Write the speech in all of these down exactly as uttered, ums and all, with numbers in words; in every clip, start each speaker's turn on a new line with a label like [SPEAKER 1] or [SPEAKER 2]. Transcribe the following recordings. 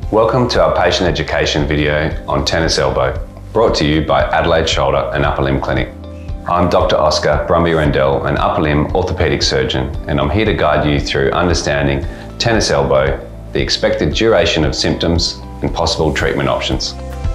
[SPEAKER 1] Welcome to our patient education video on tennis elbow, brought to you by Adelaide Shoulder and Upper Limb Clinic. I'm Doctor Oscar Brumby-Rendell, an upper limb orthopaedic surgeon, and I'm here to guide you through understanding tennis elbow, the expected duration of symptoms, and possible treatment options.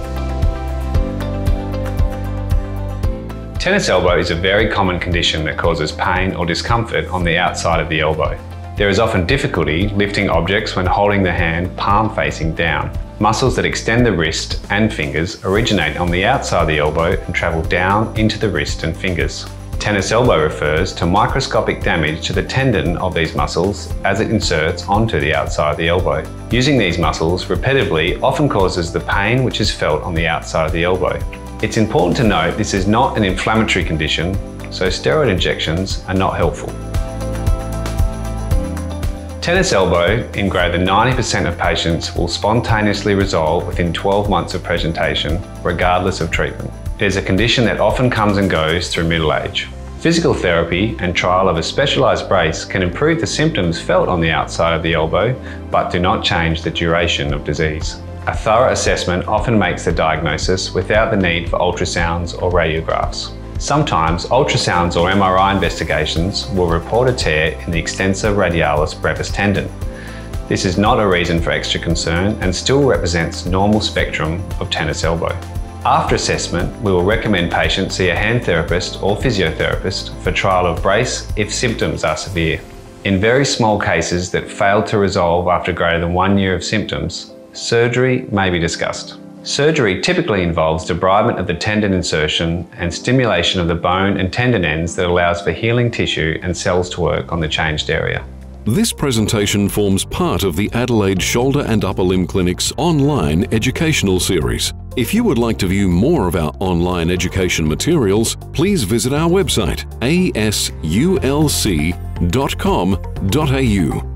[SPEAKER 2] Tennis elbow is a very common condition that causes pain or discomfort on the outside of the elbow. There is often difficulty lifting objects when holding the hand palm facing down. Muscles that extend the wrist and fingers originate on the outside of the elbow and travel down into the wrist and fingers. Tennis elbow refers to microscopic damage to the tendon of these muscles as it inserts onto the outside of the elbow. Using these muscles repetitively often causes the pain which is felt on the outside of the elbow. It's important to note this is not an inflammatory condition, so steroid injections are not helpful. Tennis elbow in greater than ninety percent of patients will spontaneously resolve within twelve months of presentation, regardless of treatment. It is a condition that often comes and goes through middle age. Physical therapy and trial of a specialised brace can improve the symptoms felt on the outside of the elbow, but do not change the duration of disease. A thorough assessment often makes the diagnosis without the need for ultrasounds or radiographs. Sometimes ultrasounds or M R I investigations will report a tear in the extensor radialis brevis tendon. This is not a reason for extra concern and still represents normal spectrum of tennis elbow. After assessment, we will recommend patients see a hand therapist or physiotherapist for trial of brace if symptoms are severe. In very small cases that fail to resolve after greater than one year of symptoms, surgery may be discussed. Surgery typically involves debridement of the tendon insertion and stimulation of the bone and tendon ends that allows for healing tissue and cells to work on the changed area.
[SPEAKER 3] This presentation forms part of the Adelaide Shoulder and Upper Limb Clinic's online educational series. If you would like to view more of our online education materials, please visit our website a s u l c dot com dot a u.